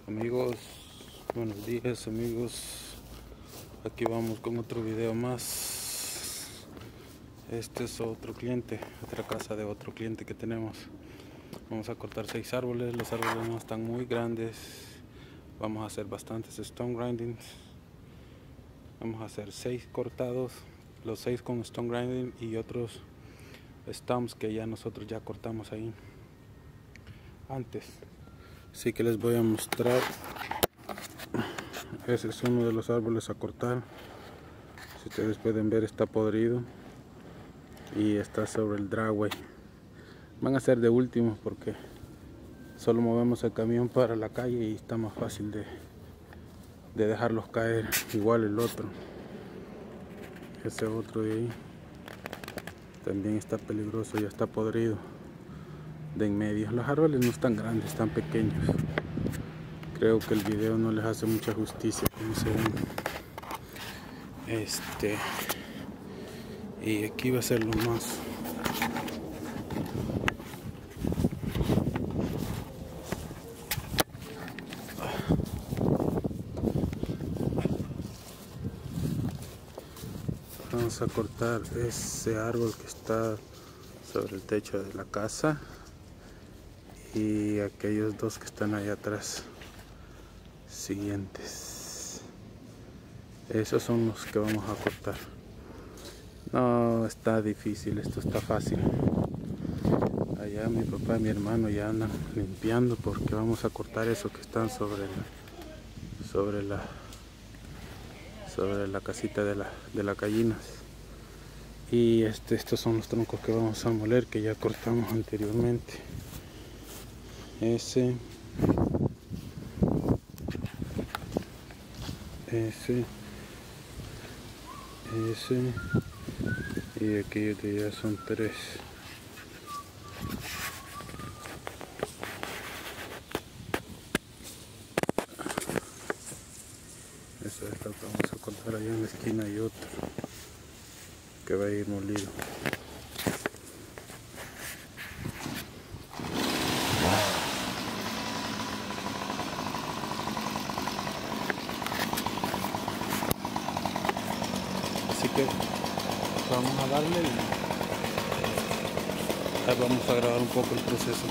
Amigos, buenos días amigos, aquí vamos con otro video más. Este es otro cliente, otra casa de otro cliente que tenemos. Vamos a cortar 6 árboles, los árboles no están muy grandes. Vamos a hacer bastantes stone grindings. Vamos a hacer 6 cortados, los 6 con stone grinding y otros stumps que ya nosotros ya cortamos ahí antes. Así que les voy a mostrar. Ese es uno de los árboles a cortar. Si ustedes pueden ver, está podrido y está sobre el driveway. Van a ser de último porque solo movemos el camión para la calle y está más fácil de dejarlos caer. Igual el otro, ese otro de ahí también está peligroso, ya está podrido de en medio. Los árboles no están grandes, están pequeños. Creo que el video no les hace mucha justicia como se ven. Y aquí va a ser lo más. Vamos a cortar ese árbol que está sobre el techo de la casa y aquellos dos que están allá atrás siguientes. Esos son los que vamos a cortar. No está difícil, esto está fácil. Allá mi papá y mi hermano ya andan limpiando porque vamos a cortar eso que están sobre la casita de las gallinas. Y estos son los troncos que vamos a moler, que ya cortamos anteriormente. Ese y aquellos de allá son 3. Eso es lo que vamos a cortar allá en la esquina y otro que va a ir molido. Así que vamos a darle y vamos a grabar un poco el proceso.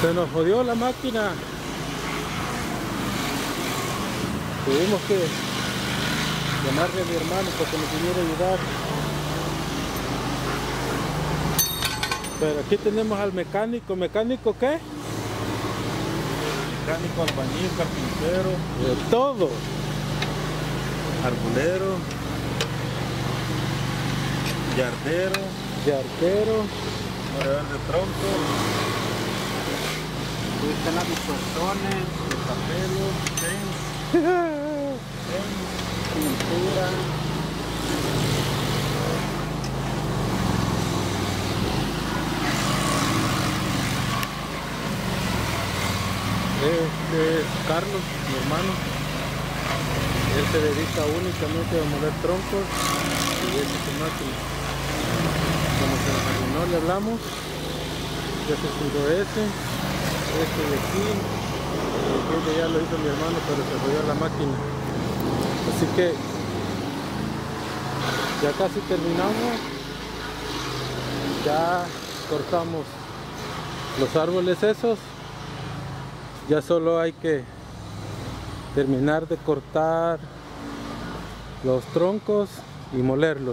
Se nos jodió la máquina. Tuvimos que llamarle a mi hermano para que nos viniera a ayudar. Pero aquí tenemos al mecánico. ¿Mecánico qué? Mecánico, albañil, carpintero, De todo. arbulero, yardero, Yarquero. morador de tronco, Están las distorsiones, el papel, pintura. Este es Carlos, mi hermano. Él se dedica únicamente a mover troncos y esta es su máquina. Como se nos arruinó, le hablamos. Ya se fundó ese. Este de aquí. Este ya lo hizo mi hermano, pero se jodió la máquina. Así que ya casi terminamos. Ya cortamos los árboles esos. Ya solo hay que terminar de cortar los troncos y molerlos.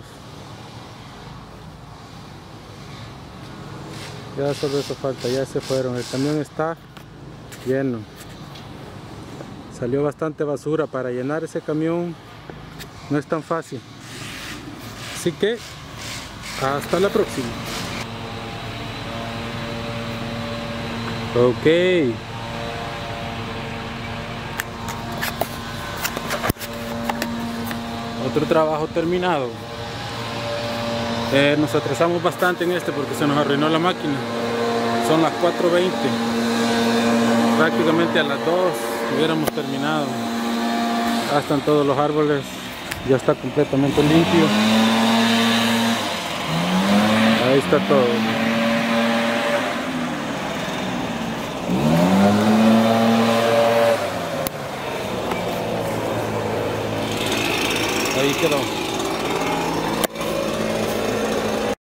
Ya solo eso falta, ya se fueron. El camión está lleno. Salió bastante basura. Para llenar ese camión no es tan fácil. Así que hasta la próxima. Ok. Otro trabajo terminado. Nos atrasamos bastante en este porque se nos arruinó la máquina. Son las 4:20. Prácticamente a las 2 hubiéramos terminado. Ya están todos los árboles. Ya está completamente limpio. Ahí está todo. Ahí quedó.